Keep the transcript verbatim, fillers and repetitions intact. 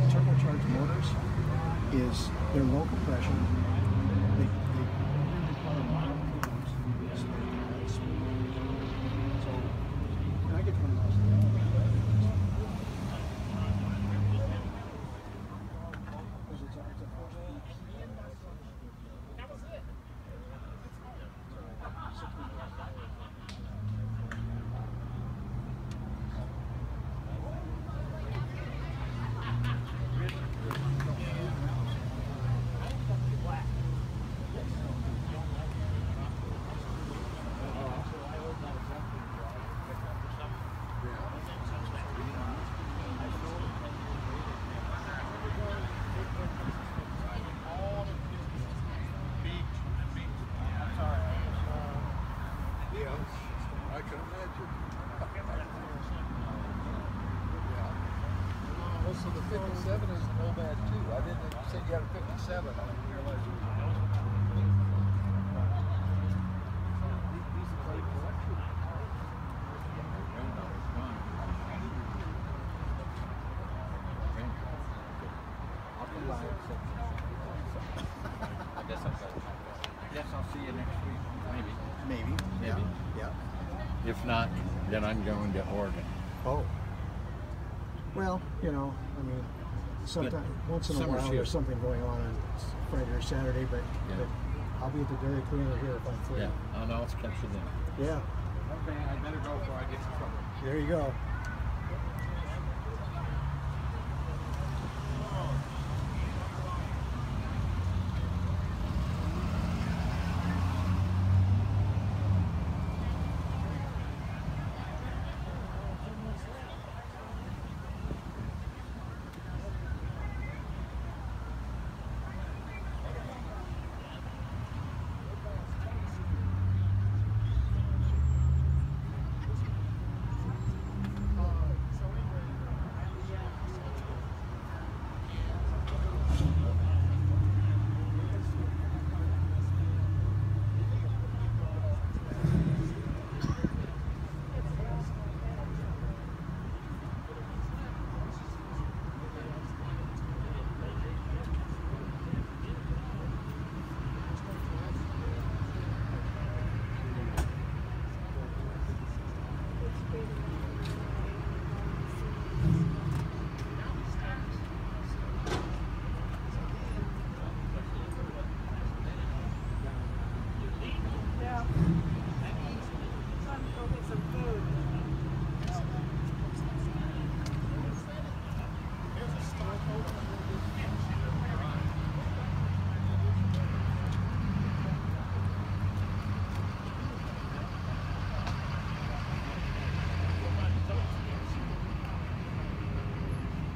turbocharged motors is they're low compression. They, they only require mild coolant, so they can run smooth. So, and I get twenty miles an hour. Because it's a, it's a force feed. I can imagine. Yeah. Well, so the fifty-seven is no bad too. I didn't you said you had a fifty-seven. I didn't realize you I guess I'll go. Yes, I'll see you next week. Maybe. Maybe. Maybe. Yeah. yeah. If not, then I'm going to Oregon. Oh. Well, you know, I mean, sometimes once in a Summer while shift. there's something going on on Friday or Saturday, but, Yeah. but I'll be at the Dairy Cleaner here if I'm free. Yeah, I'll know it's catch you then. Yeah. Okay, I better go before I get in trouble. There you go.